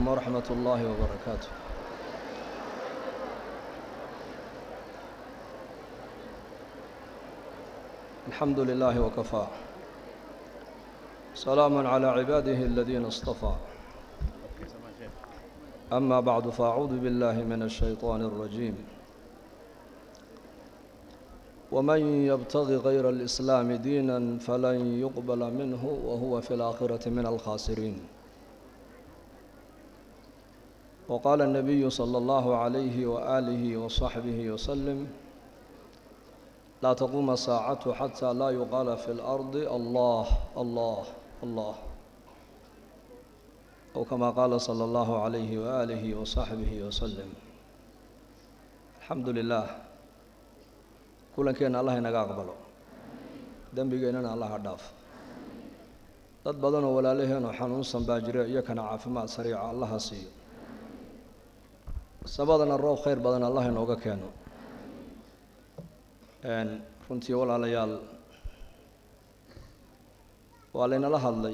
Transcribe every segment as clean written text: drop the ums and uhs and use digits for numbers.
ورحمة الله وبركاته. الحمد لله وكفى، سلام على عباده الذين اصطفى. أما بعد، فأعوذ بالله من الشيطان الرجيم. ومن يبتغي غير الإسلام دينا فلن يقبل منه وهو في الآخرة من الخاسرين. وقال النبي صلى الله عليه وآله وصحبه وسلم: لا تقوم الساعة حتى لا يقال في الأرض الله الله الله، أو كما قال صلى الله عليه وآله وصحبه وسلم. الحمد لله، kulankeena allah inaga aqbalo, dembigeenana allah ha dhaaf. dad badanoo walaalaheenoo xanuunsan baa jira, iyakana caafimaad sariica allah ha siiyo. sabadana roob khayr badan allah inooga keeno. runtii walaalayaal, waa laynala hadlay,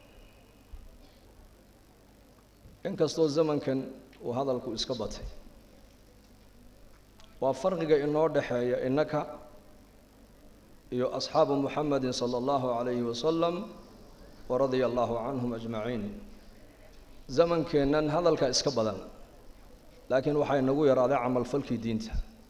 inkastoo zamankan uu hadalku iska batay. waa farqiga inoo dhexeeya innaka iyo asxaabu muxamedin sala allahu calayhi wasalam wa radia allahu canhum ajmaciin. zamankeennan hadalka iska badan, laakiin waxaa inagu yaraaday camalfalkii diinta.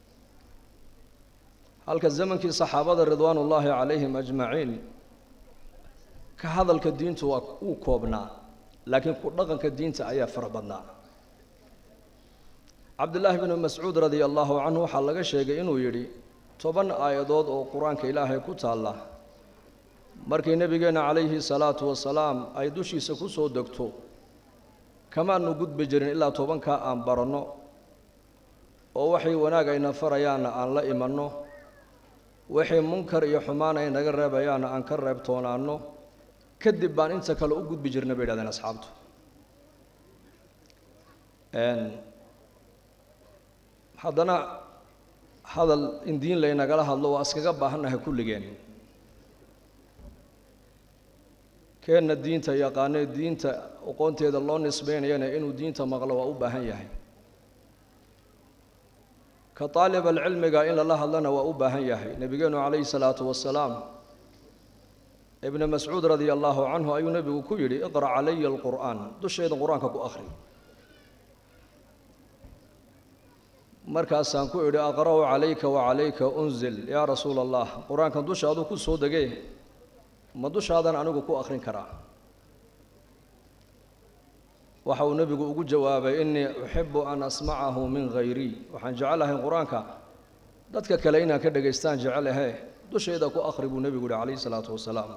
halka zamankii saxaabada ridwaan ullaahi calayhim ajmaciin ka hadalka diintu waa uu koobnaa, laakiin ku dhaqanka diinta ayaa fara badnaa. cabdillaahi bnu mascuud radia allahu canhu waxaa laga sheegay inuu yidhi 10 aayadood oo qur-aanka ilaahay ku taalla markii nebigeenna calayhi salaatu wasalaam ay dushiisa ku soo degto kamaanu gudbi jirin ilaa 10kaa aan baranno, oo waxay wanaag ayna farayaanna aan la imanno, waxay munkar iyo xumaan ay naga reebayaanna aan ka reebtoonaanno, kadib baan inta kale u gudbi jirna bay yidhahdeen asxaabtu. haddana hadal in diin laynagala hadlo waa iskaga baahannahay kulligeen. keenna diinta yaqaanee diinta aqoonteeda loo nisbaynayana inuu diinta maqlo waa u baahan yahay. ka taalib alcilmiga in lala hadlana waa u baahan yahay. nebigeennu calayhi salaatu wasalaam ibnu mascuud radia allahu canhu ayuu nebigu ku yidhi: iqra' calaya alqur'aan, dusheeda qur-aanka ku akhri. markaasaan ku idhi: aqra'u calayka wa calayka unzil yaa rasuula allah, qur-aankan dushaaduu ku soo degee ma dushaadan anigu ku akhrin karaa? waxa uu nebigu ugu jawaabay: innii uxibu an asmacahu min hayrii, waxaan jecelahay qur-aanka dadka kale inaan ka dhegaystaan jecelahe, dusheeda ku akhri buu nebigu yihi calayhi salaatu wasalaam.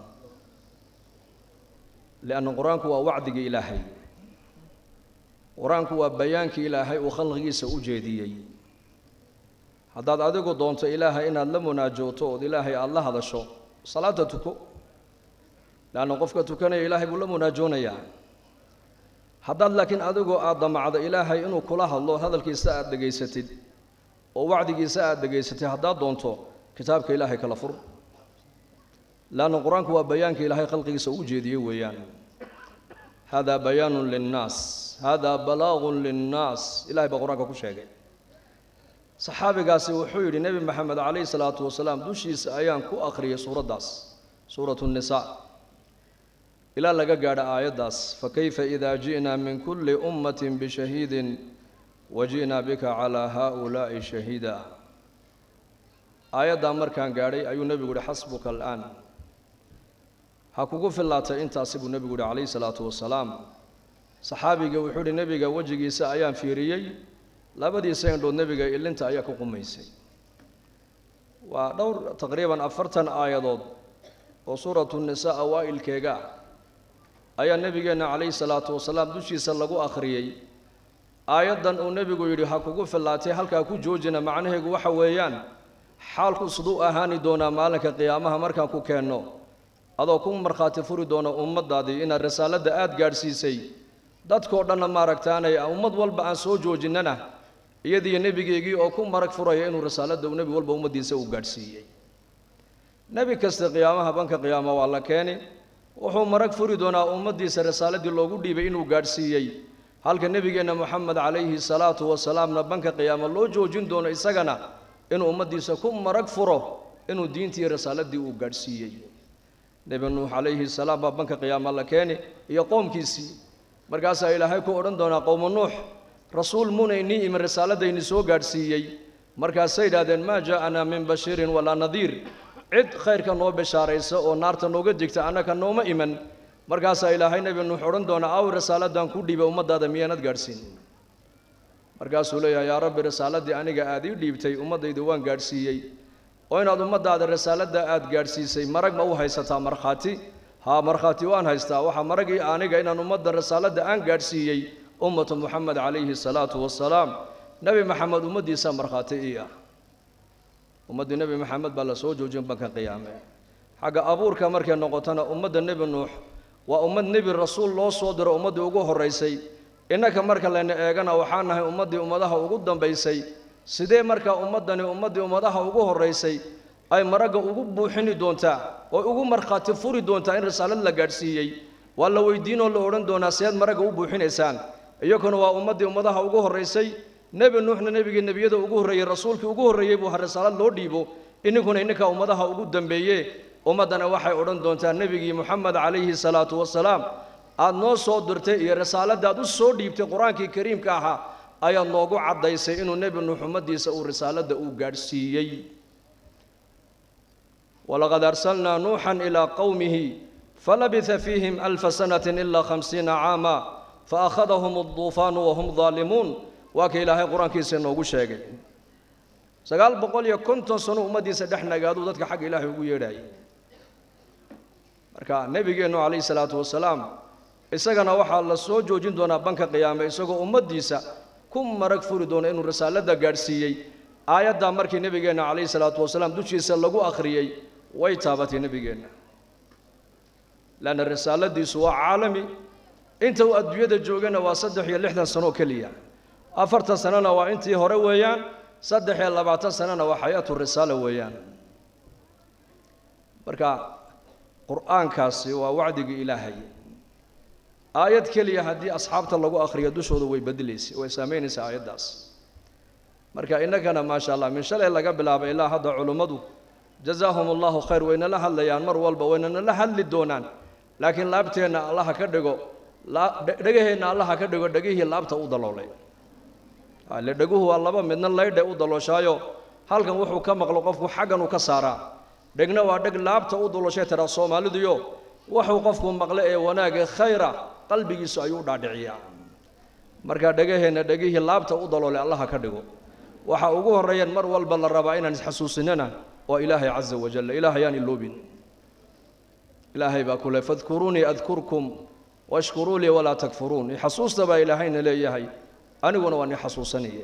lianna qur-aanku waa wacdigii ilaahay, qur-aanku waa bayaankii ilaahay uu khalqigiisa u jeediyey. haddaad adigu doonto ilaahay inaad la munaajooto ood ilaahay aada la hadasho, salaada tuko, leanna qofka tukanaya ilaahay buu la munaajoonayaa. haddaad laakiin adigoo aad damacdo ilaahay inuu kula hadlo, hadalkiisa aad dhegaysatid oo wacdigiisa aad dhegaysatid, haddaad doonto kitaabka ilaahay kala fur, leanna qur-aanku waa bayaankii ilaahay khalqigiisa u jeediyey weeyaan. hada bayaanun linnaas, hada balaagun linnaas, ilahay baa qur-aanka ku sheegay. saxaabigaasi wuxuu yidhi: nebi maxamed calayhi salaatu wasalaam dushiisa ayaan ku akhriyay suuraddaas, suuratu nnisaa, ilaa laga gaadha aayaddaas: fakayfa idaa ji'naa min kulli ummatin bishahiidin wa ji'naa bika calaa haaulaa'i shahiida. aayaddaa markaan gaadhay ayuu nebigu yihi: xasbuka al'aan, ha kugu fillaatay intaasi buu nebigu yihi calayhi salaatu wasalaam. saxaabiga wuxuu yidhi: nebiga wejigiisa ayaan fiiriyey, labadiisa indhood nebiga ilinta ayaa ku qumaysay. waa dhowr taqriiban 40 aayadood oo suuratu nisaa awaa'ilkeega ayaa nebigeenna calayhi salaatu wasalaam dushiisa lagu akhriyey. aayaddan uu nebigu yidhi ha kugu fillaatay halkaa ku joojina, macnaheegu waxa weeyaan xaalku siduu ahaani doonaa maalinka qiyaamaha markaan ku keenno, adoo ku markhaati furi doona ummaddaadii inaad risaaladda aad gaadhsiisay. dadkoo dhanna maaragtaanay ummad walba aan soo joojinnana iyadiiyo nebigeygii oo ku marag furaya inuu risaaladda uu nebi walba ummaddiisa uu gaadhsiiyey. nebi kasta qiyaamaha banka qiyaama waa la keeni, wuxuu marag furi doonaa ummaddiisa risaaladii loogu dhiibay inuu gaadhsiiyey. halka nabigeena Muhammad alayhi salaatu wasalaamna banka qiyaamo loo joojin doono isagana inuu ummadiisa ku marag furo inuu diintii risaaladii uu gaarsiiyay nabi nuux alayhi salaam banka qiyaamo la keenay iyo qoomkiisii markaas ay ilaahay ku oran doona qowm nuux rasuul munayni in risaaladayni soo gaarsiiyay markaas ay yiraahdeen ma jaa'ana min bashirin wala nadhir cid khayrka noo bishaaraysa oo naarta nooga digta anaka nooma iman markaas ay ilaahay nabi nuux oran doona aw risaaladan ku dhiibay ummadaada miyaanad gaarsiin markaas uu leeyahay yaa rabbi risaaladii aniga aad ii dhiibtay ummadaydu waan gaarsiiyay oo inaad ummadaada risaalada aad gaarsiisay marag ma u haysataa marxaati ha marxaati waan haystaa waxa maragii aniga inaan ummadda risaalada aan gaarsiiyay ummatu Muhammad alayhi salaatu wassalaam nabi Muhammad ummadiisa marxaati iyo ummadii nabi Muhammad baa la soo joojin banka qiyaame xaga abuurka markay noqotana ummadda nabi nuux waa ummad nabi rasuul loo soo diro ummadii ugu horeysay innaka marka la eegana waxaan nahay ummadii ummadaha ugu dambeysay sidee marka ummadani ummadii ummadaha ugu horeysay ay maraga ugu buuxini doontaa oo ugu marxaati furi doontaa in risaalad la gaarsiiyay waa la weydiin oo la oran doonaa seed maraga u buuxinaysaan iyaguna waa ummadii ummadaha ugu horeysay nabi nuuxna nabigii nabiyada ugu horeeyay rasuulkii ugu horeeyay buu risaalad loo dhiibo innaka ummadaha ugu dambeeyay ummadana waxay oran doontaa nabigii Muhammad alayhi salaatu wassalaam aad noo soo dirtay iyo risaaladaad u soo dhiibtay quraankii kariimka ahaa ayaa noogu cadaysay inuu nabi nuux ummadiisa uu risaalada uu gaarsiiyay walaqad arsalna nuuhan ila qawmihi falabitha fihim alf sanatin illa 50 aama faakhadhahum ad-dufan wa hum zalimun wa ka ilaahay quraankiisa noogu sheegay 950 sano ummadiisa dhaxnagaadu dadka xaq ilaahay ugu yeedhay marka nabigeenu alayhi salaatu wassalaam isagana waxa la soo joojin doonaa banka qiyaame isagoo ummadiisa ku marag furi doona inuu risaalada gaarsiiyay aayada markii nabigeena alayhi salaatu wassalaam dushiisa lagu akhriyay way taabatay nabigeena lana risaaladiisu waa caalami inta uu adduunyada joogana waa 360 sano kaliya 40 sanana waa intii hore weeyaan 23 sanana waa xayaatu risaala weeyaan marka quraankaasi waa wacdiga ilaahay aayad kaliya hadii asxaabta lagu akhriyo dushooda way bedelaysay way saameynaysaa aayadaas marka innagana ma sha Allah min shalay laga bilaabay ilaa hadda culimadu jazaahumullahu khayr wayna la hadlayaan mar walba wayna la hadli doonaan laakiin laabteena Allah ka dhigo dhagaheena Allah ka dhigo dhagihii laabta u daloolay la dhaguhu waa laba midna leeyde u dalooshaayo halkan wuxuu ka maqlo qofku xagan uu ka saaraa dhagna waa dhag laabta u dalooshay tara Soomaalidu wuxuu qofku maqle ee wanaaga khayra qalbigiisu ayuu dhaadhiciyaa marka dhagaheena dhagihii laabta u daloolay Allah ka dhigo waxa ugu horeeyaan mar walba la rabaa inaan isxasuusinana waa ilaahay azza wa jalla ilaahay aan iloobin ilaahay baa kula fadkuruni adkurkum washkuru li wala takfurun xasuusta baa ilaahayna leeyahay aniguna waan xasuusanaya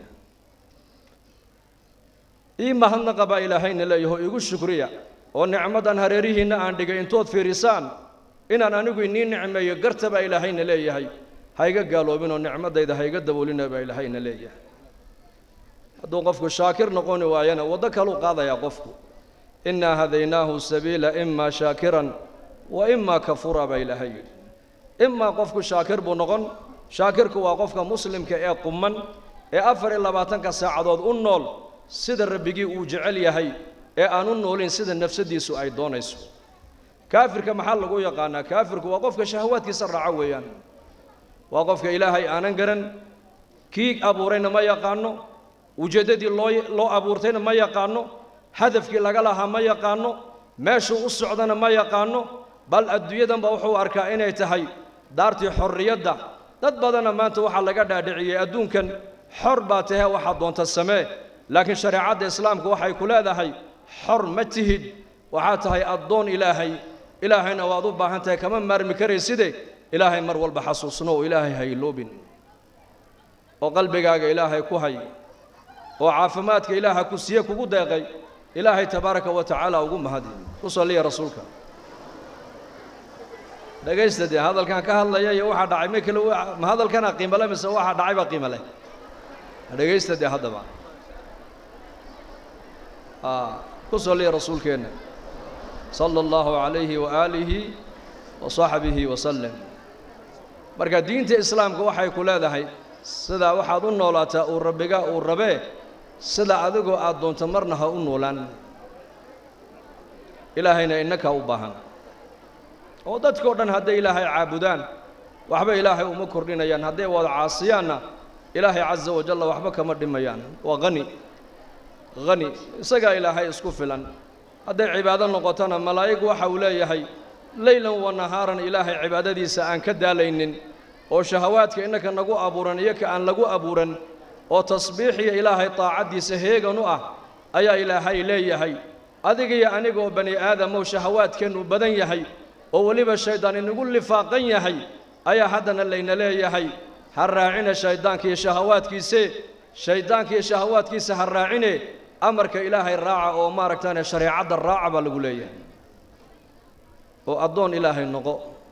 ima hadna qaba ilaahayna leeyahay igu shukriya oo nicmadan hareerihiina aan dhigay intood fiirisaan inaan anigu inii nicmeeyo gartaba ilaahayna leeyahay hayga gaaloobin oo nicmadayda hayga daboolina baa ilaahayna leeyahay hadduu qofku shaakir noqon waayana wada kale u qaadaya qofku inna hadaynaahu sabiila imma shaakiran wa imma kafura baa ilaahay imma qofku shaakir buu noqon shaakirku waa qofka muslimka ee quman ee 24 saacadood u nool sida rabbigii uu jecel yahay ee aan u noolin sida nafsadiisu ay doonayso kaafirka maxaa lagu yaqaanaa kaafirku waa qofka shahwaadkiisa raaca weeyaan waa qofka ilaahay aanan garan kii abuurayna ma yaqaano ujeedadii loo abuurtayna ma yaqaano hadafkii laga lahaa ma yaqaano meeshuu u socdana ma yaqaano bal adduunyadan ba wuxuu arkaa inay tahay daartii xorriyadda dad badana maanta waxa laga dhaadhiciyay adduunkan xor baa tahay waxa doonta samee laakiin shariicada islaamku waxay ku leedahay xor ma tihid waxa tahay addoon ilaahay ilaahayna waad u baahan tahay kama maarmi karaysidee ilaahay mar walba xasuusno oo ilaahay hayloobin oo qalbigaaga ilaahay ku hay oo caafimaadka ilaahay ku siiye kugu deeqay ilaahay tabaaraka wa tacaala ugu mahadi u salliya rasuulka dhagaysta hadalkan ka hadlaya iyo waxa dhacay ma kale ma hadalkana qiimo leh mise waxa dhacay ba qiimo leh dhagaysta hadaba ku salliya rasuulkeena sallallahu alayhi wa alihi wa sahbihi wa sallam marka diinta islaamka waxay ku leedahay sida waxaad u noolaataa uu rabbiga uu rabee sida adigoo aad doonto marna ha u noolaan ilaahayna innaka u baahan oo dadkoo dhan hadday ilaahay caabudaan waxba ilaahay uma kordhinayaan hadday wada caasiyaanna ilaahay caza wajalla waxba kama dhimayaan waa hani isagaa ilaahay isku filan hadday cibaado noqotona malaa'ig waxa uu leeyahay leylan wa nahaaran ilaahay cibaadadiisa aan ka daalaynin oo shahawaadka innaka nagu abuuran iyo ka aan lagu abuuran oo tasbiixiya ilaahay taacaddiisa heegan u ah ayaa ilaahay leeyahay adiga iyo aniga oo bani aadamow shahawaadkeennu badan yahay oo weliba shaydaan inagu lifaaqan yahay ayaa haddana layna leeyahay ha raacina shayddaanka iyo shahawaadkiisa ha raacine amarka ilaahay raaca oo maaragtaane shareecadda raaca baa lagu leeyahay oo addoon ilaahay noqo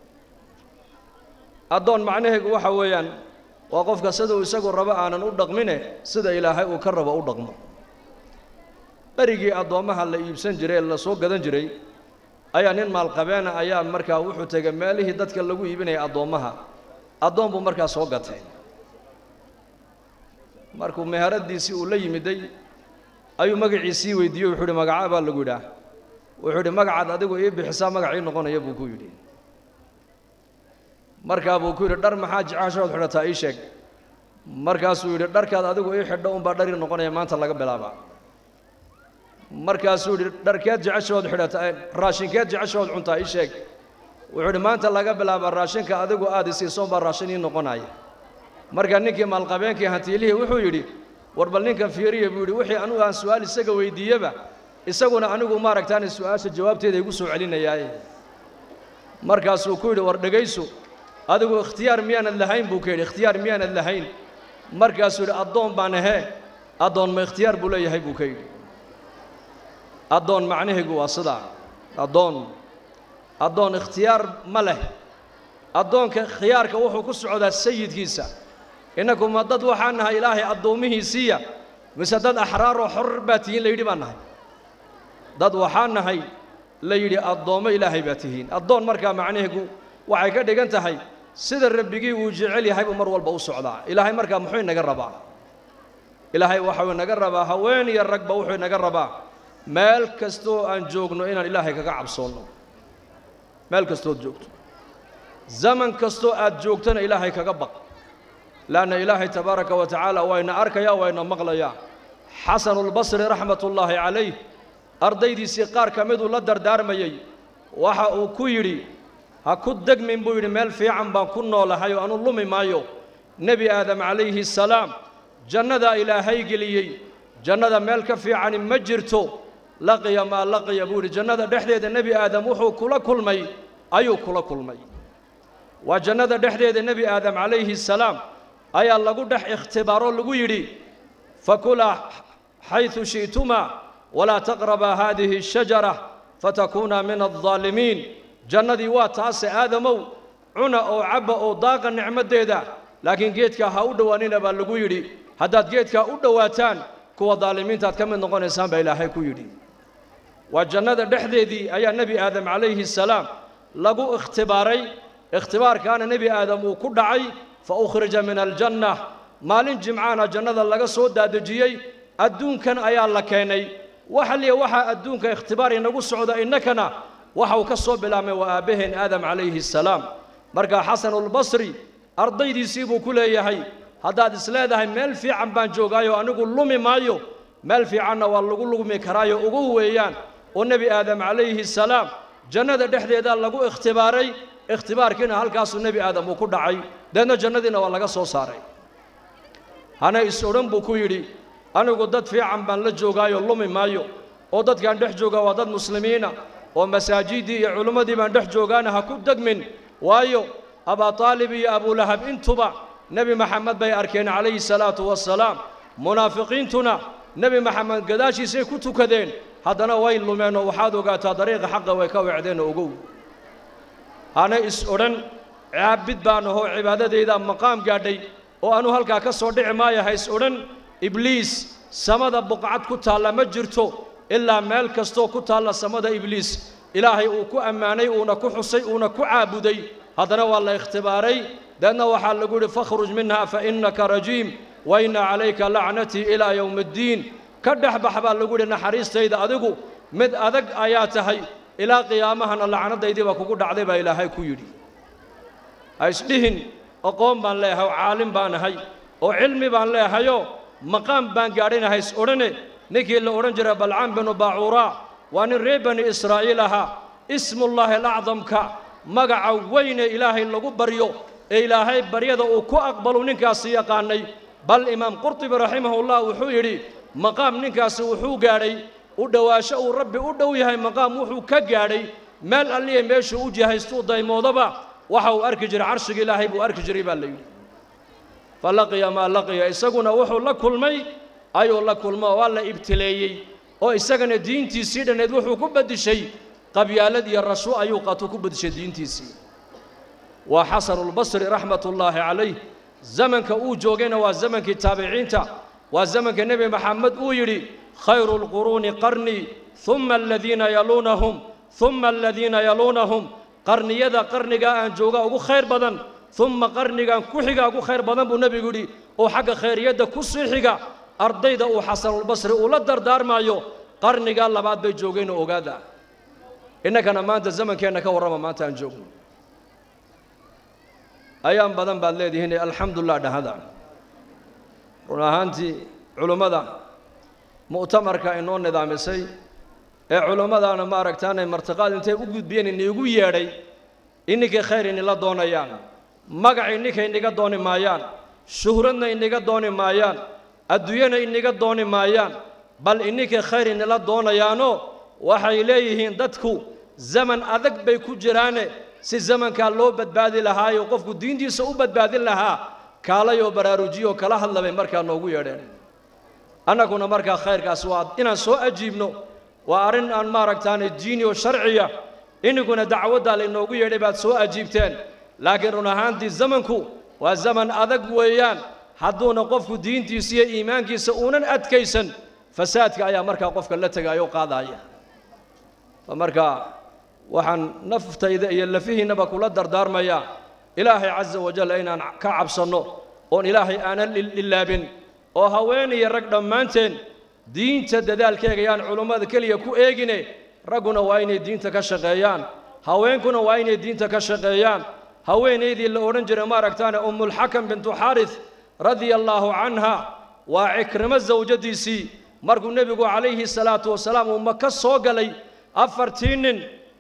addoon macnaheegu waxa weeyaan waa qofka siduu isagu rabo aanan u dhaqmine sida ilaahay uu ka rabo u dhaqmo berigii addoommaha la iibsan jiray ee la soo gadan jiray ayaa nin maalqabeena ayaa markaa wuxuu tegay meelihii dadka lagu iibinaya addoommaha addoon buu markaa soo gatay markuu meheradiisii uu la yimiday ayuu magaciisii weydiiyey wuxuu yidhi magacaa baa lagu yidhaah wuxuu yidhi magacaad adigu ii bixisaa magacii noqonaya buu ku yidhi markaa buu ku yidhi dhar maxaa jeceshood xidhataa ii sheeg markaasuu yidhi dharkaad adigu ii xidho unbaa dhari noqonaya maanta laga bilaabaa markaasuu yidhi dharkeed jeceshood xidhataa raashinkeed jeceshood cuntaa ii sheeg wuxuu yidhi maanta laga bilaabaa raashinka adigu aad i siiso unbaa raashin ii noqonaya markaa ninkii maalqabeenkii hantiilihii wuxuu yidhi war bal ninkan fiiriya buu yidhi wixii anugu aan su'aal isaga weydiiyeba isaguna anigu maaragtaane su'aasha jawaabteeda igu soo celinayaaye markaasuu ku yidhi war dhegayso adigu ikhtiyaar miyaanad lahayn buu ka yidhi ikhtiyaar miyaanad lahayn markaasuu yidhi addoon baan ahee addoon ma ikhtiyaar buu leeyahay buu ka yidhi addoon macnaheegu waa sidaa addoon ikhtiyaar ma leh addoonka khiyaarka wuxuu ku socdaa sayidkiisa innaku ma dad waxaan nahay ilaahay addoommihiisiiya mise dad axraaroo xor baa tihiin la yidhi baan nahay dad waxaan nahay la yidhi addoommo ilaahay baa tihiin addoon markaa macnaheegu waxay ka dhigan tahay sida rabbigii uu jecel yahay buu mar walba u socdaa ilaahay markaa muxuu inaga rabaa ilaahay waxuu inaga rabaa haween iyo ragba wuxuu inaga rabaa meel kastoo aan joogno inaan ilaahay kaga cabsoonno meel kastood joogto zaman kastoo aad joogtana ilaahay kaga baq laanna ilaahay tabaaraka wa tacaala wayna arkayaa wayna maqlayaa xasanulbasri raxmatullaahi calayh ardaydiisii qaar ka miduu la dardaarmayey waxa uu ku yidhi ha ku degmin buu yidhi meel fiican baan ku noolahay oo anu lumi maayo nebi aadam calayhi salaam jannadaa ilaahay geliyey jannada meel ka fiicani ma jirto laqiya maa laqiya buu yidhi jannada dhexdeeda nebi aadam wuxuu kula kulmay ayuu kula kulmay waa jannada dhexdeeda nebi aadam calayhi salaam ayaa lagu dhex ikhtibaaroo lagu yidhi fakulaa xayثu shi'tumaa walaa taqrabaa haadihi الshajara fatakuunaa min الظaalimiin jannadii waa taase aadamow cuna oo cabba oo daaqa nicmaddeeda laakiin geedkaa ha u dhowaanina baa lagu yidhi haddaad geedkaa u dhowaataan kuwa daalimiintaad ka mid noqonaysaan baa ilaahay ku yidhi waa jannada dhexdeedii ayaa nebi aadam calayhi salaam lagu ikhtibaaray ikhtibaarkaana nebi aadam uu ku dhacay fa ukhrija min aljanna maalin jimcaana jannada laga soo daadejiyey adduunkan ayaa la keenay waxaliya waxaa adduunka ikhtibaar inagu socda innakana waxa uu ka soo bilaabmay waa aabbaheen aadam calayhi salaam markaa xasanulbasri ardaydiisii buu ku leeyahay haddaad isleedahay meel fiican baan joogaayo anigu lumi maayo meel fiicanna waa lagu lugmi karaayo ugu weeyaan oo nebi aadam calayhi salaam jannada dhexdeedaa lagu ikhtibaaray ikhtibaarkiina halkaasuu nebi aadam uu ku dhacay deedna jannadiina waa laga soo saaray hana is odhan buu ku yidhi anigu dad fiican baan la joogaayo lumi maayo oo dadkaan dhex joogaa waa dad muslimiina oo masaajiddii iyo culimmadii baan dhex joogaana ha ku degmin waayo abaa taalib iyo abulahab intuba nebi maxamed bay arkeen calayhi salaatu wassalaam munaafiqiintuna nebi maxamed gadaashiisay ku tukadeen haddana way lumeen oo waxaad ogaataa dariiqa xaqa way ka weecdeen oo ogow hana is odhan caabid baan ahoo cibaadadaydaa maqaam gaadhay oo anu halkaa ka soo dhici maayo ha is odhan ibliis samada buqcad ku taalla ma jirto ilaa meel kastoo ku taalla samada ibliis ilaahay uu ku ammaanay uuna ku xusay uuna ku caabuday haddana waa la ikhtibaaray deedna waxaa lagu yidhi fakhruj minha fa innaka rajiim wa inna calayka lacnatii ilaa yowmi addiin ka dhex bax baa lagu yidhi naxariistayda adigu mid adag ayaa tahay ilaa qiyaamahana lacnadaydii baa kugu dhacday baa ilaahay ku yidhi ha isdhihin aqoon baan leeyahay oo caalim baan ahay oo cilmi baan leehayoo maqaam baan gaadhinahay is odhane ninkii la odhan jiray balcaan binu baacuuraa waa nin reer bani israa'iil ahaa ismullaahi alacdamka magaca weyne ilaahay lagu baryo ee ilaahay baryada uu ku aqbalu ninkaasi yaqaanay bal imaam qurtubi raximahullah wuxuu yidhi maqaam ninkaasi wuxuu gaadhay u dhowaasho uu rabbi u dhow yahay maqaam wuxuu ka gaadhay meel alliya meeshuu u jihaystuu daymoodaba waxa uu arki jiray carshiga ilaahay buu arki jiray baa la yidhi falaqiya maa laqiya isaguna wuxuu la kulmay ayuu la kulmo waa la ibtileeyey oo isagana diintiisii dhanneed wuxuu ku beddeshay qabyaalad iyo rashu ayuu qatu ku beddeshay diintiisii waa xasanulbasri raxmatullaahi calayh zamanka uu joogayna waa zamankii taabiciinta waa zamanka nebi maxamed uu yidhi khayru lquruuni qarnii uma aladiina yaluunahum uma aladiina yaluunahum qarniyada qarnigaa aan joogaa ugu khayr badan uma qarnigan ku xiga ugu khayr badan buu nebigu yidhi oo xagga khayriyadda ku sii xiga ardayda uu xasanulbasri uu la dardaarmaayo qarnigaa labaad bay joogeenoo ogaada innagana maanta zamankeenna ka warrama maanta aan joogno ayaan badan baad leedihiin alxamdulilah dhahada run ahaantii culummada mu'tamarka inoo nidaamisay ee culummadaana maaragtaanay martiqaad intay u gudbiyeen iniigu yeedhay ininkay khayr inila doonayaan magac ininkay iniga dooni maayaan shuhradna iniga dooni maayaan adduunyana iniga dooni maayaan bal ininkay khayr inila doonayaanoo waxay leeyihiin dadku zaman adag bay ku jiraane si zamankaa loo badbaadi lahaayo qofku diintiisa u badbaadin lahaa kaalayoo baraarujiyoo kala hadlabay markaa noogu yeedheen annaguna markaa khayrkaas waa inaan soo ajiibno waa arrin aan maaragtaane diini oo sharciya ininkuna dacwaddaa laynoogu yeedhay baad soo ajiibteen laakiin run ahaantii zamanku waa zaman adag weeyaan hadduuna qofku diintiisa iyo iimaankiisa uunan adkaysan fasaadka ayaa markaa qofka la tegaayo qaadaya markaa waxaan naftayda iyo lafihiinnaba kula dardaarmayaa ilaahay caza wajalla inaan ka cabsanno oon ilaahay aanan ilaabin oo haweenaya rag dhammaanteen diinta dadaalkeega yaan culummada keliya ku eegine ragguna waa inay diinta ka shaqeeyaan haweenkuna waa inay diinta ka shaqeeyaan haweenaydii la odhan jiray maaragtaane ummulxakam bintu xaaris radia allaahu canha waa cikrimo zawjadiisii markuu nebigu calayhi salaatu wasalaam uu maka soo galay afartii nin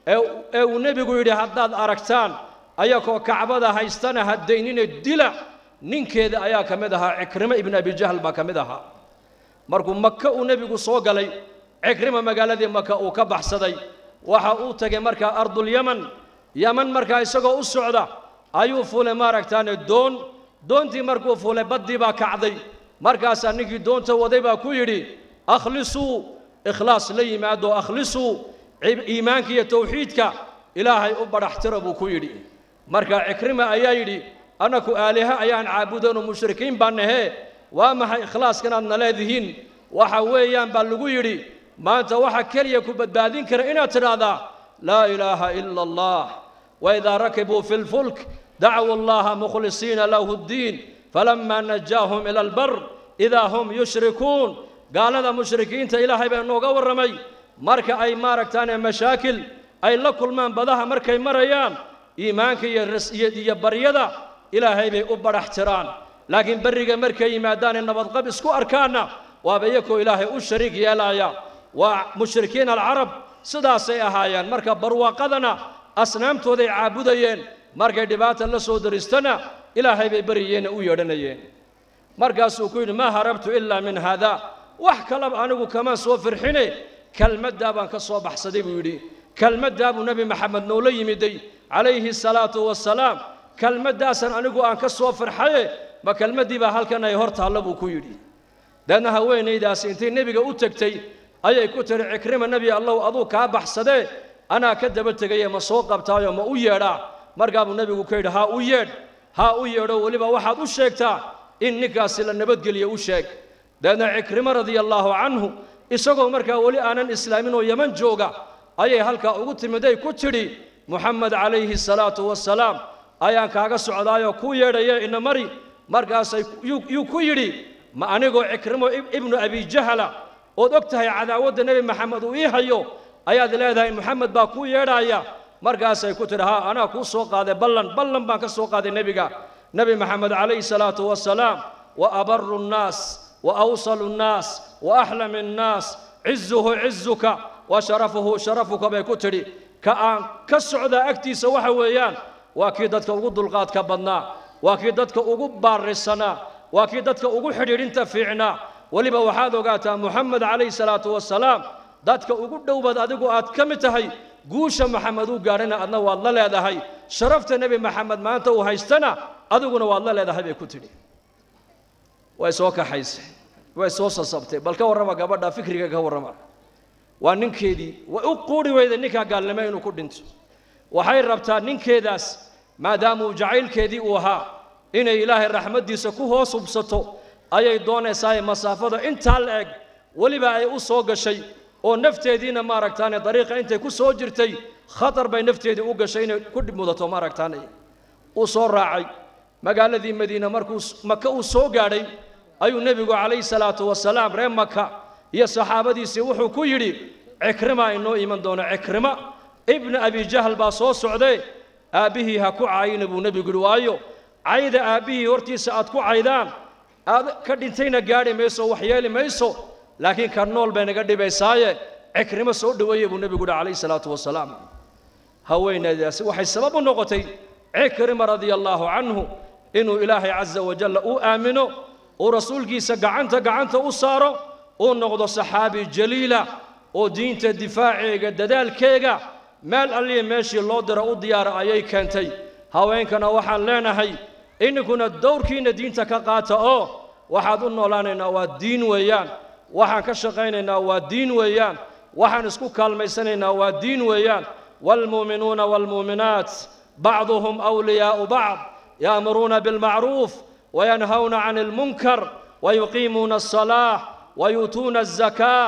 ee uu nebigu yidhi haddaad aragtaan ayakoo kacbada haystana haddaynine dila ninkeeda ayaa ka mid ahaa cikrimo ibn abi jahl baa ka mid ahaa markuu maka uu nebigu soo galay cikrima magaaladii maka uu ka baxsaday waxa uu tegay markaa ardulyaman yaman markaa isagoo u socda ayuu fuulay maaragtaane doontii markuu fuulay baddii baa kacday markaasaa ninkii doonta waday baa ku yidhi akhlisuu ikhlaas la yimaado akhlisuu iimaanka iyo tawxiidka ilaahay u badhaxtira buu ku yidhi markaa cikrima ayaa yidhi annaku aaliha ayaan caabudeen oo mushrikiin baan nahee waa maxay ikhlaaska inaad na leedihiin waxa weeyaan baa lagu yidhi maanta waxa keliya ku badbaadin kara inaad tidhaahdaa laa ilaaha ila allah waidaa rakibuu fi lfulk dacwuu allaha mukhlisiina lahu ddiin falamaa najaahum ila albar idaa hum yushrikuun gaalada mushrikiinta ilaahay baa inooga warramay marka ay maaragtaane mashaakil ay la kulmaan badaha markay marayaan iimaanka iyo baryada ilaahay bay u badhaxtiraan laakiin berriga markay yimaadaane nabadqab isku arkaanna waaba iyakoo ilaahay u shariik yeelaya waa mushrikiin alcarab sidaasay ahaayeen marka barwaaqadana asnaamtooday caabudayeen markay dhibaata la soo daristana ilaahay bay baryayeen u yeedhanayeen markaasuu ku yidhi maa harabtu ilaa min haadaa wax kalaba anigu kamaan soo firxine kelmaddaa baan ka soo baxsaday buu yidhi kelmaddaa buu nebi maxamed noola yimiday calayhi salaatu wasalaam kelmaddaasan anigu aan ka soo firxaye ma kelmaddii baa halkan ay hor taalla buu ku yidhi deedna haweenaydaasi intay nebiga u tegtay ayay ku tiri cikrima nebi allow aduu kaa baxsadee anaa ka daba tegaye ma soo qabtaayo ma u yeedhaa markaa buu nebigu ka yidhi haa u yeedho weliba waxaad u sheegtaa in ninkaasi la nabadgeliyo u sheeg deedna cikrimo radia allaahu canhu isagoo markaa weli aanan islaamin oo yaman jooga ayay halkaa ugu timiday ku tidhi muxamed calayhi salaatu wasalaam ayaan kaaga socdaayoo ku yeedhaya ina mari markaasay yuu ku yidhi ma anigoo cikrimo ibnu abi jahala ood og tahay cadaawadda nebi maxamed uu ii hayo ayaad leedahay maxamed baa kuu yeedhaya markaasay ku tidhi haa anaa kuu soo qaaday ballan baan ka soo qaaday nebi maxamed calayhi salaatu wasalaam wa abaru nnaas wa awsalu nnaas wa axlamu nnaas cizuhu cizuka wa sharafuhu sharafuka bay ku tidhi ka aan ka socdaa agtiisa waxa weeyaan waa kii dadka ugu dulqaadka badnaa waa kii dadka ugu baarisanaa waa kii dadka ugu xidhiidhinta fiicnaa weliba waxaad ogaataa muxamed calayhi salaatu wasalaam dadka ugu dhowbaad adigu aad ka mid tahay guusha maxamed uu gaadhana adna waad la leedahay sharafta nebi maxamed maanta uu haystana adiguna waad la leedahay bay ku tidhi way soo kaxaysay way soo sasabtay bal ka warrama gabadha fikriga ka warrama waa ninkeedii way u quuri weyday ninkaa gaalnimo inuu ku dhinto waxay rabtaa ninkeedaas maadaama uu jacaylkeedii uu ahaa inay ilaahay raxmaddiisa ku hoos hubsato ayay doonaysaa masaafada intaa la eg weliba ay u soo gashay oo nafteediina maaragtaane dariiqa intay ku soo jirtay khatar bay nafteedii u gashay inay ku mudato maaragtaane uu soo raacay magaaladii madiina markuu maka uu soo gaadhay ayuu nebigu calayhi salaatu wasalaam reer maka iyo saxaabadiisii wuxuu ku yidhi cikrima inoo iman doono cikrima ibnu abi jahl baa soo socday aabbihii ha ku caayina buu nebigu yidhi waayo cayda aabbihii hortiisa aad ku caydaan aad ka dhintayna gaadhi mayso wax yeeli mayso laakiin ka nool bay naga dhibaysaaye cikrimo soo dhoweeye buu nebigu yidhi calayhi salaatu wasalaam haweenaydaasi waxay sabab u noqotay cikrima radia allaahu canhu inuu ilaahay caza wajalla uu aamino uu rasuulkiisa gacanta u saaro uu noqdo saxaabi jaliila oo diinta difaaceega dadaalkeega meel alliya meeshii loo diro u diyaara ayay keentay haweenkana waxaan leenahay ininkuna dowrkiinna diinta ka qaata oo waxaad u noolaanaynaa waa diin weeyaan waxaan ka shaqaynaynaa waa diin weeyaan waxaan isku kaalmaysanaynaa waa diin weeyaan waalmu'minuuna waalmu'minaat bacduhum awliyaa'u bacd ya'muruuna bilmacruuf وينهون عن المنكر ويقيمون الصلاة ويؤتون الزكاة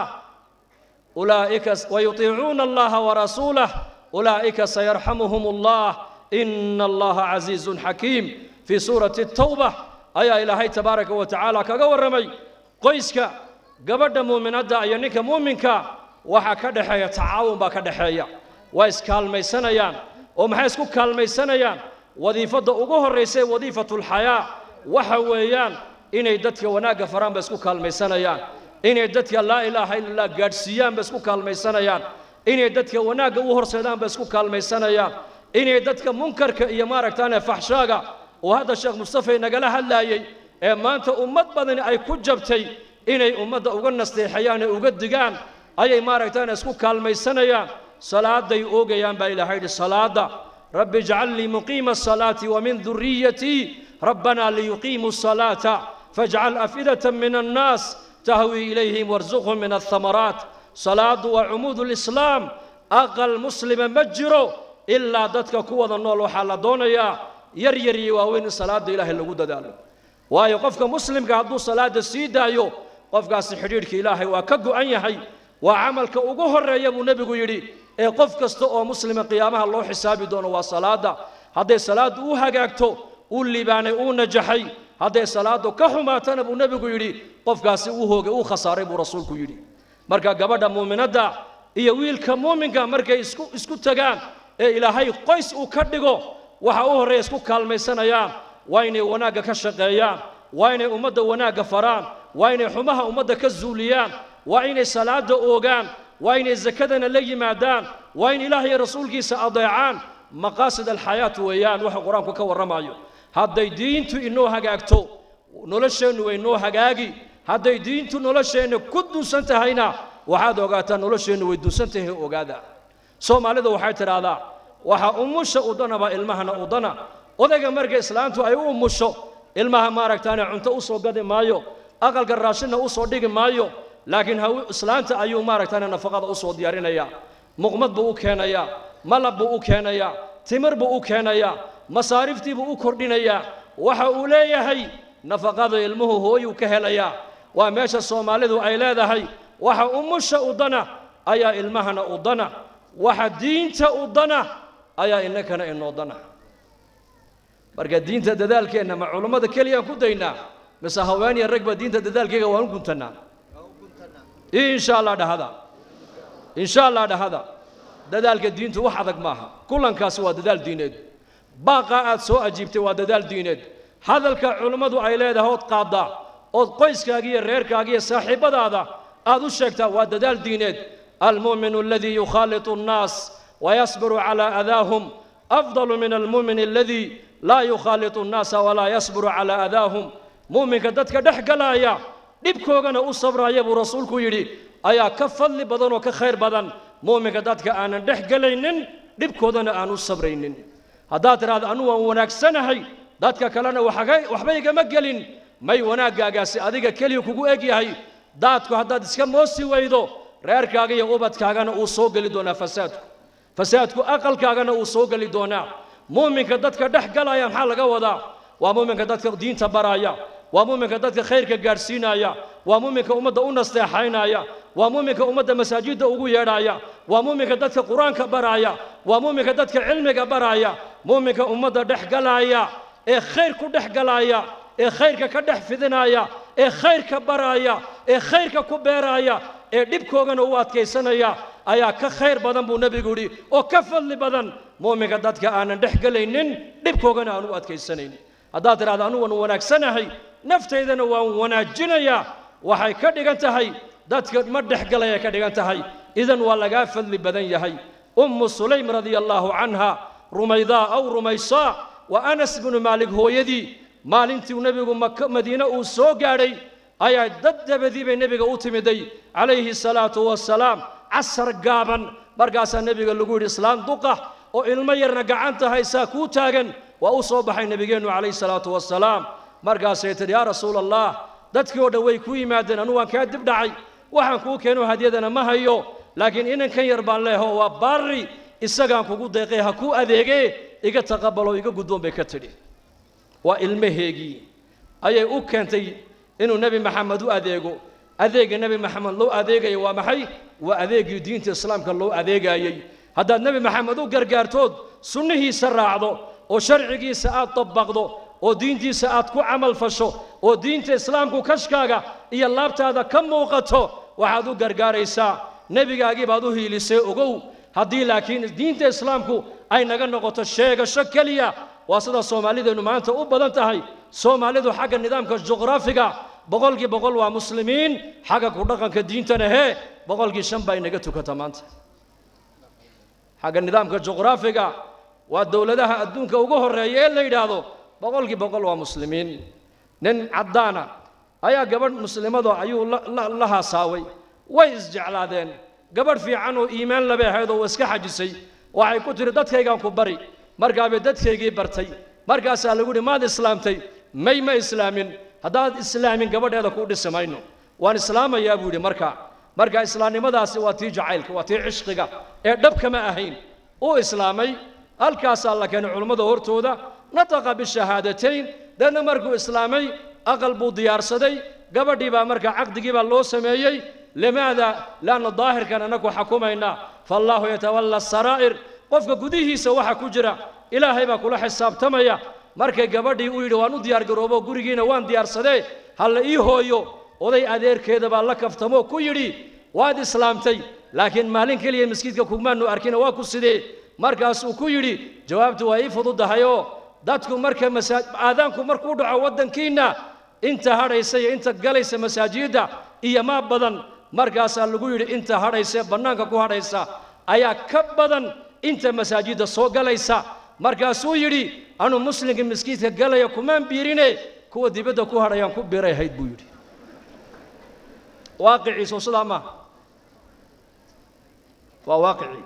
أولئك ويطيعون الله ورسوله أولئك سيرحمهم الله إن الله عزيز حكيم في سورة التوبة أي إلهي تبارك وتعالى كقول رمي قيسك قبل مؤمنات أينك مؤمنك وحكد حياة تعاون بكد حياة وإسكال ميسانيان ومحيسكو كال ميسانيان وظيفة أقوه الرئيسي وظيفة الحياة waxa weeyaan inay dadka wanaagga faraan ba isku kaalmaysanayaan inay dadka laa ilaaha illa allah gaadhsiiyaan ba isku kaalmaysanayaan inay dadka wanaagga u horseedaan ba isku kaalmaysanayaan inay dadka munkarka iyo maaragtaane faxshaaga oo hadda sheekh mustafa nagala hadlaayay ee maanta ummad badan ay ku jabtay inay ummadda uga nasteexayaan ee uga digaan ayay maaragtaane isku kaalmaysanayaan salaaday oogayaan baa ilaahay salaada rabbi ij'alni muqiima as-salati wa min dhurriyyati ربنا ليقيموا الصلاة فاجعل أفئدة من الناس تهوي إليهم وارزقهم من الثمرات صلاة وعمود الإسلام أقل مسلم مجرو إلا دتك قوة النول وحال دونيا يريري وين صلاة إله اللي قد دالو ويقفك مسلم قادو صلاة السيدة يو قفك سحريرك إلهي وكقو أن يحي وعملك أقوه الرئيب نبي يري قفك استوى مسلم قيامها الله حسابي دون وصلاة هذه صلاة وهاقاكتو ولباني ونجحي هذه صلاة كحماتنا أبو نبي يري قفقاسي وهو خساري أبو رسولك يري مركا قبدا مؤمنة دا إيا ويلك مؤمنك مركا اسكو تغان إلهي قيس وكردقو وحاوه ريسكو كالميسانيان ويني وناقا كشقيان ويني أمد وناقا فران ويني حمها أمد كالزوليان ويني صلاة أوغان ويني زكدنا اللي مادان وين إلهي رسولك سأضيعان مقاصد الحياة ويان وحا قرآنك كورمايو hadday diintu inoo hagaagto nolosheennu way inoo hagaagi hadday diintu nolosheenna ku duusan tahayna waxaad ogaataa nolosheennu way duusan tahay ogaada Soomaalida waxay tiraahdaa waxa umusha udanaba ilmahana udana odayga markay islaantu ay u umusho ilmaha maaragtaana cunto u soo gadi maayo aqalka raashina u soo dhigi maayo laakiin islaanta ayuu maaragtaana nafaqada u soo diyaarinaya muqmad buu u keenaya malab buu u keenaya timir buu u keenaya مصاريفتي بو كردينيا waxa uu leeyahay nafaqada ilmuhu hooyu ka helaya waa meesha Soomaalidu ay leedahay waxa umusha udana ayaa ilmahana udana waxa diinta udana ayaa inakana inoo dana marka diinta dadaalkeena ma culimada kaliya ku daynaa mise haween iyo ragba diinta dadaalkeega waan guntanaa insha Allah dhahada insha Allah dhahada dadaalka diintu wax adag maaha kulankaas waa dadaal diineed baaqa aad soo ajiibtay waa dadaal diineed hadalka culimadu ay leedahay oo qaada oo qoyskaaga iyo reerkaaga iyo saaxiibadaada aad u sheegtaa waa dadaal diineed المؤمن الذي يخالط الناس ويصبر على أذاهم أفضل من المؤمن الذي لا يخالط الناس ولا يصبر على أذاهم مؤمن كدتك دحق لايا دبكوغنا أصبر يا أبو رسولك يري أيا كفل بدن وكخير بدن مؤمن كدتك أنا دحق لينن دبكوغنا أنا الصبرين هذا ترى أنو وناك سنهي دتك كلنا وحبيك مجلين ما وناك جاسي أديك كلي وكوجو أجي هاي دتك هذا تسكم موسي ويدو reerkaaga iyo ubadkaagana uu soo gali doonaa fasaadku aqalkaagana uu soo gali doonaa muuminka dadka dhex galaya maxaa laga wadaa waa muuminka dadka diinta baraya waa muuminka dadka khayrka gaarsiinaya waa muuminka ummadda u nasteexaynaya waa muuminka ummadda masaajidda ugu yeedhaya waa muuminka dadka qur-aanka baraya waa muuminka dadka cilmiga baraya muuminka ummadda dhex galaya ee khayr ku dhex galaya ee khayrka ka dhex fidinaya ee khayrka baraya ee khayrka ku beeraya ee dhibkoogana u adkaysanaya ayaa ka khayr badan buu nabigu yiri oo ka fadli badan muuminka dadka aanan dhex galaynin dhibkoogana aan u adkaysanaynin haddaad tiraahdo anu waan wanaagsanahay naftaydana waan wanaajinayaa waxay ka dhigan tahay dadka ma dhex galaya ka dhigan tahay idan waa lagaa fadli badan yahay ummu sulaym radiyallahu anha rumaydaa aw rumaysaa wa anas bnu maalik hooyadii maalintii nabigu madiina uu soo gaadhay ayaa dad dabadii bay nabiga u timiday calayhi salaatu wassalaam casar gaaban markaasaa nabiga lagu yidhi islaan duqa oo ilmo yarna gacanta haysaa kuu taagan waa u soo baxay nabigeennu calayhi salaatu wassalaam markaasay tidhi yaa rasuula allah dadkii oo dhan way ku yimaadeen anu waan kaa dib dhacay waxaan kuu keeno hadiyadana ma hayo laakiin inankan yar baan leeho waa baari isagaan kugu deeqay ha kuu adeegee iga taqabbalo iga guddoon bay ka tidhi waa ilmaheegii ayay u keentay inuu nabi maxamed u adeego adeega nabi maxamed loo adeegayo waa maxay waa adeegii diinta islaamka loo adeegayay haddaad nabi maxamed u gargaartood sunnihiisa raacdo oo sharcigiisa aad dabaqdo oo diintiisa aad ku camal fasho oo diinta islaamku kashkaaga iyo laabtaada ka muuqato waxaad u gargaaraysaa nebigaagii baad u hiilisay ogow haddii laakiin diinta islaamku ay naga noqoto sheegasho keliya waa sida soomaalideenu maanta u badan tahay soomaalidu xagga nidaamka juqraafiga boqolkii boqol waa muslimiin xagga ku dhaqanka diintana hee boqolkii 5 baa inaga tukata maanta xagga nidaamka juqraafiga waa dowladaha adduunka ugu horeeya ee la yidhaahdo boqolkii boqol waa muslimiin nin caddaana ayaa gabadh muslimado ayuu la haasaaway way isjeclaadeen gabadh fiican oo iimaan laba ahayd oo iska xajisay waxay ku tiri dadkaygaan ku bari markaabay dadkaygii bartay markaasaa lagu yidhi maad islaamtay may ma islaamin haddaad islaamin gabadheeda kuu dhisi mayno waan islaamayaa buu yidhi marka islaamnimadaasi waa tii jacaylka waa tii cishqiga ee dhabkama ahayn uu islaamay halkaasaa la keenay culummada hortooda nataqa bishahaadatayn deedna markuu islaamay aqal buu diyaarsaday gabadhii baa markaa caqdigii baa loo sameeyey limaada laanna daahirkan annagu xakumaynaa faallaahu yatawalla saraa'ir qofka gudihiisa waxa ku jira ilaahay baa kula xisaabtamaya markay gabadhii u yidhi waan u diyaargaroobo gurigiina waan diyaarsadee halla ii hooyo oday adeerkeeda baa la kaftamo ku yidhi waad islaamtay laakiin maalin keliya masjidka kumaanu arkina waa ku sidee markaasuu ku yidhi jawaabtu waa ii fududahayoo dadku marka aadaanku markuu dhaco waddankiinna inta hadhaysa iyo inta galaysa masaajidda iyo maa badan markaasaa lagu yidhi inta hadhaysa bannaanka ku hadhaysa ayaa ka badan inta masaajidda soo galaysa markaasuu yidhi anu muslimka masjidka galaya kumaan biirine kuwa dibadda ku hadhayaan ku biiray ahayd buu yidhi waaqiciisu sidaa maaha waa waaqici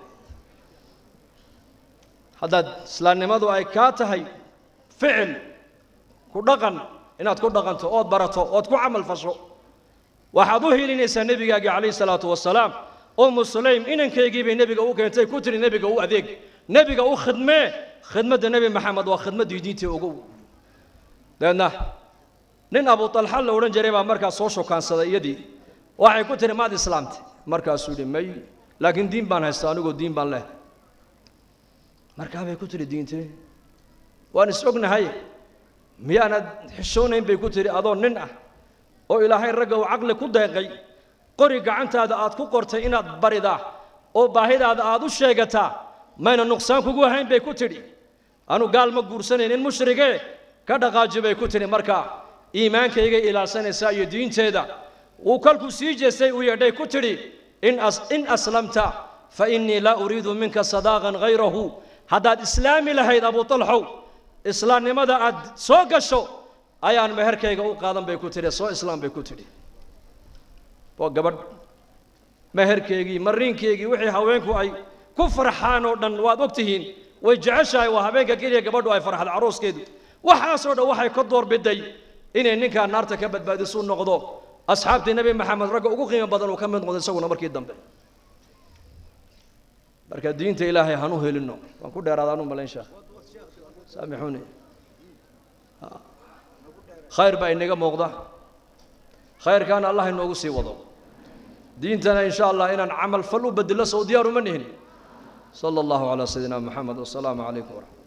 haddaad islaamnimadu ay kaa tahay ficil ku dhaqan inaad ku dhaqanto ood barato ood ku camal fasho waxaad u hiilinaysaa nebigaagii calayhi salaatu wasalaam ummu sulaym inankaygii bay nebiga u keentay ku tiri nebiga u adeeg nebiga u khidmee khidmadda nebi maxamed waa khidmaddii diintii ogow deedna nin abu talxa la odhan jiray baa markaas soo shokaansaday iyadii waxay ku tiri maad islaamtay markaasuu yidhi may laakiin diin baan haystaa anigoo diin baan leh markaa bay ku tiri diintee waan is ognahay miyaanad xishoonayn bay ku tiri adoo nin ah oo ilaahay ragga uu caqli ku deeqay qori gacantaada aad ku qortay inaad baridaa oo baahidaada aad u sheegataa mayna nuqsaan kugu ahayn bay ku tidhi anu gaal ma guursanaynin mushrige ka dhaqaaji bay ku tidhi markaa iimaankayga ilaalsanaysaa iyo diinteeda uu kolkuu sii jeestay uu yeedhay ku tidhi in aslamta fa innii laa uriidu minka sadaaqan hayrahu haddaad islaami lahayd abu talxow islaamnimada aad soo gasho ayaan meherkayga u qaadan bay ku tidhi soo islaam bay ku tidhi waa gabadh meherkeygii mariinkeygii wixii haweenku ay ku farxaan oo dhan waad og tihiin way jeceshahay waa habeenka keliya gabadhu ay farxad carooskeedu waxaasoo dhan waxay ka doorbiday inay ninkaa naarta ka badbaadisu noqdo asxaabtii nebi maxamed ragga ugu qiimo badan uu ka mid noqdo isaguna markii dambe marka diinta ilaahay hanu helino waan ku dheeraada anu malayn sheekh saamixuuni khayr baa inaga muuqda khayrkaana allah inoogu sii wado diintana in sha allah inaan camal fal u bedelo soo diyaar uma nihin صلى الله على سيدنا محمد والسلام عليكم ورحمة الله